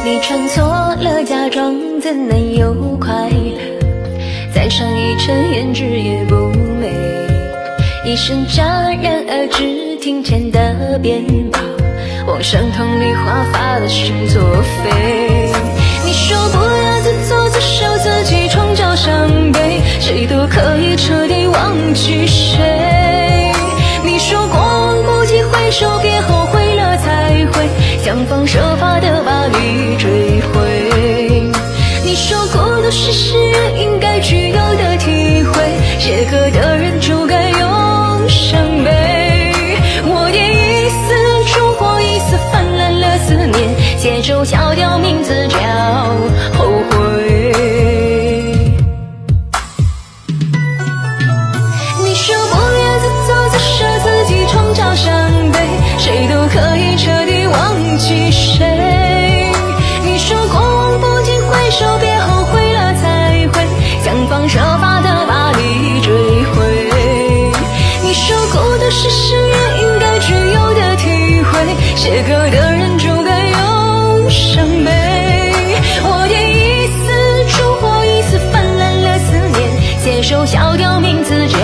你穿错了，假装怎能有快乐？再上一程胭脂也不美。一声戛然而止，庭前的鞭炮，往伤痛里划发的是作废。你说不要自作自受，自己创造伤悲，谁都可以彻底忘记谁。你说过往不计回首，别后悔了才会想方设法的把你追回。你说孤独是诗人应该具有的体会，写歌的人就该用伤悲。我点一丝烛火，一丝泛滥了思念，写首消掉名字叫后悔。你说不要自作自受，自己创造伤悲，谁都可以彻底忘记谁。你说过往不计回首，别后悔了才会想方设法的把你追回。你说孤独是诗人应该具有的体会，写歌的人就该用伤悲。我点一丝烛火，一丝泛滥了思念，写首消掉名字